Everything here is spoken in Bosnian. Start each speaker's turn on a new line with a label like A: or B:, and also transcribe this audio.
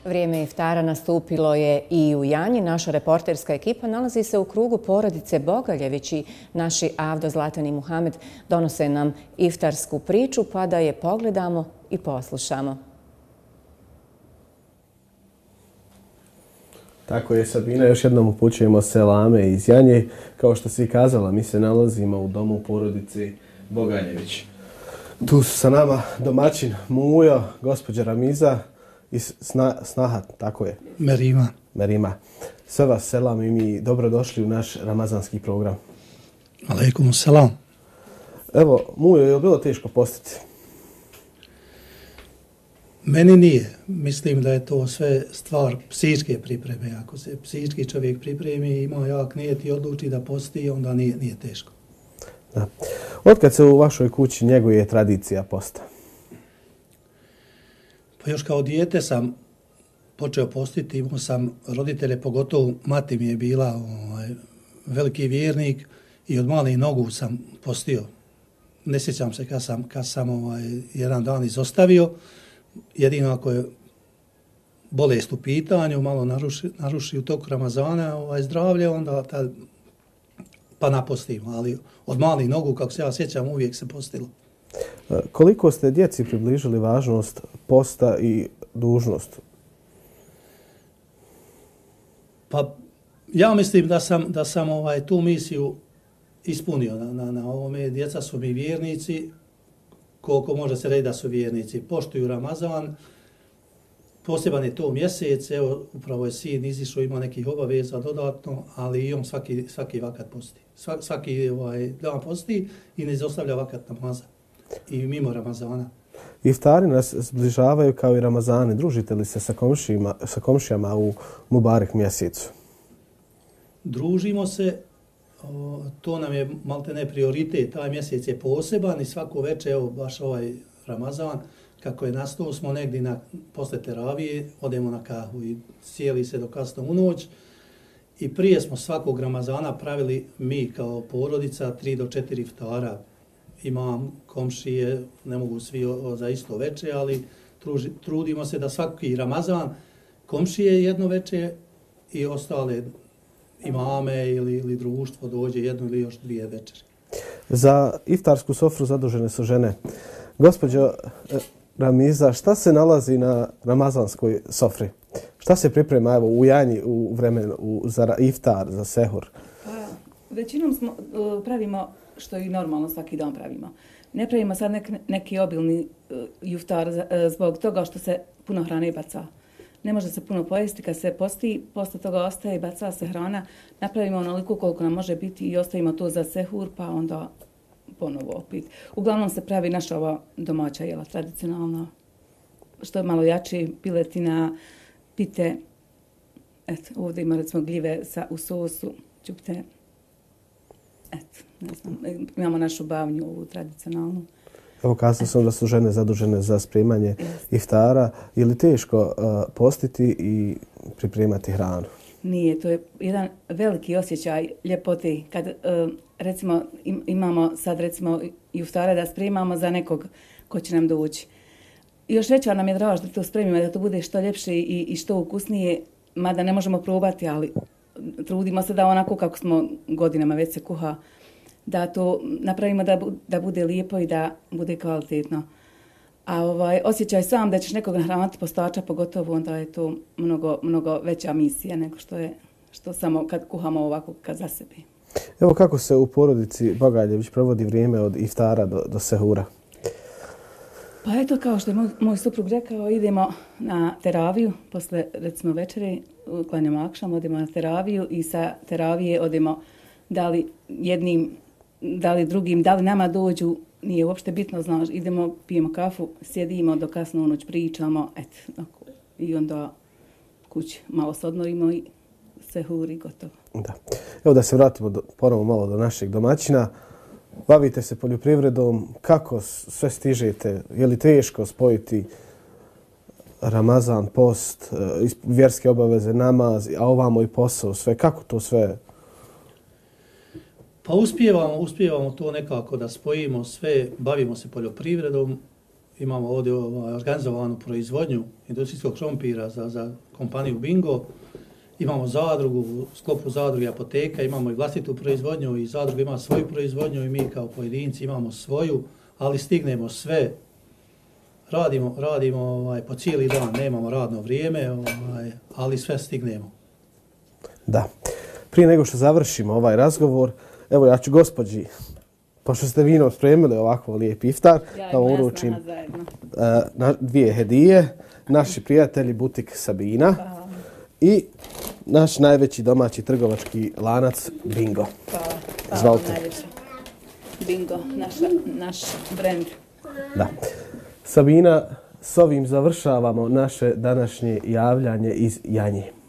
A: Vrijeme iftara nastupilo je i u Janji. Naša reporterska ekipa nalazi se u krugu porodice Bogaljević i naši Avdo, Zlatan i Muhamed donose nam iftarsku priču, pa da je pogledamo i poslušamo.
B: Tako je, Sabina, još jednom upućujemo selame iz Janje. Kao što si kazala, mi se nalazimo u domu porodice Bogaljević. Tu su sa nama domaćin Mujo, gospođa Ramiza i snaha, tako je? Merima. Sve vas selam i mi dobrodošli u naš ramazanski program.
C: Alejkum selam.
B: Evo, Mujo, je li bilo teško postiti?
C: Meni nije. Mislim da je to sve stvar psihičke pripreme. Ako se psihički čovjek pripremi, ima jak nijet i odluči da posti, onda nije teško.
B: Da. Otkad se u vašoj kući njeguje tradicija posta?
C: Pa još kao dijete sam počeo postiti, imao sam roditelje, pogotovo mati mi je bila veliki vjernik i od malih nogu sam postio. Ne sjećam se kad sam jedan dan izostavio, jedino ako je bolest u pitanju, malo naruši u toku Ramazana zdravlje, onda pa napostimo, ali od malih nogu, kako se ja sjećam, uvijek se postilo.
B: Koliko ste djeci približili važnost posta i dužnost?
C: Pa ja mislim da sam tu misiju ispunio na ovome. Djeca su mi vjernici, koliko može se reći da su vjernici. Poštuju Ramazan, poseban je to mjesec, evo upravo je sin izišao, ima nekih obaveza dodatno, ali i on svaki vakat posti. Svaki dan posti i ne izostavlja vakat namaza. I mimo Ramazana.
B: Iftari nas zbližavaju kao i Ramazani. Družite li se sa komšijama u Mubarek mjesecu?
C: Družimo se, to nam je maltene prioritet. Taj mjesec je poseban i svako večer, evo baš ovaj Ramazan, kako je nastao, smo negdje posle teravije, odemo na kahu i sjeli se do kasno u noć. I prije smo svakog Ramazana pravili mi kao porodica 3 do 4 iftara. Imam komšije, ne mogu svi za isto veče, ali trudimo se da svaki Ramazan komšije jedno veče i ostale imame ili društvo dođe jedno ili još 2 večeri.
B: Za iftarsku sofru zadužene su žene. Gospođo Ramiza, šta se nalazi na ramazanskoj sofri? Šta se priprema u Janji u vremenu za iftar, za sehur?
D: Većinom pravimo što i normalno svaki dan pravimo. Ne pravimo sad neki obilni iftar zbog toga što se puno hrane baca. Ne može se puno pojesti, kad se posti, posle toga ostaje i baca se hrana. Napravimo onoliko koliko nam može biti i ostavimo to za sehur, pa onda ponovo opet. Uglavnom se pravi naša ova domaća jela, tradicionalna, što je malo jače, piletina, pite. Eto, ovdje ima recimo gljive u sosu, čupte. Eto, ne znam, imamo našu bavnju ovu tradicionalnu.
B: Evo kazao sam da su žene zadužene za spremanje iftara. Je li teško postiti i pripremati hranu?
D: Nije, to je jedan veliki osjećaj ljepote. Kad recimo imamo sad recimo iftare da spremamo za nekog ko će nam doći. Još veća nam je draž da to spremimo, da to bude što ljepše i što ukusnije, mada ne možemo probati, ali trudimo se da onako kako smo godinama već se kuha, da to napravimo da bude lijepo i da bude kvalitetno. A osjećaj sam da ćeš nekog nahraniti postača, pogotovo onda je to mnogo veća misija nego što samo kad kuhamo ovako kad za sebe.
B: Evo kako se u porodici Bogaljević provodi vrijeme od iftara do sehura?
D: Pa eto, kao što je moj suprug rekao, idemo na teraviju, posle recimo večeri, klanjamo akšam, odemo na teraviju i sa teravije odemo da li jednim, da li drugim, da li nama dođu, nije uopšte bitno, znaš, idemo, pijemo kafu, sjedimo do kasno u noć, pričamo, eto, i onda kući malo se odmorimo i sehur i gotovo.
B: Da. Evo da se vratimo ponovo malo do našeg domaćina. Bavite se poljoprivredom, kako sve stižete? Je li teško spojiti Ramazan, post, vjerske obaveze, namaz, a ovamo i posao, sve? Kako to sve?
C: Pa uspijevamo to nekako da spojimo sve, bavimo se poljoprivredom, imamo ovdje organizovanu proizvodnju industrijskog krompira za kompaniju Bingo. Imamo zadrugu, u sklopu zadruge apoteka, imamo i vlastitu proizvodnju i zadruga ima svoju proizvodnju i mi kao pojedinci imamo svoju, ali stignemo sve. Radimo po cijeli dan, nemamo radno vrijeme, ali sve stignemo.
B: Da. Prije nego što završimo ovaj razgovor, evo ja ću gospođi, pošto ste vino spremili ovako lijep iftar, da vam uručim dvije hedije. Naši prijatelji Butik Sabina i naš najveći domaći trgovački lanac Bingo.
D: Hvala.
B: Izvolite.
D: Bingo, naš brend.
B: Da. Sabina, s ovim završavamo naše današnje javljanje iz Janje.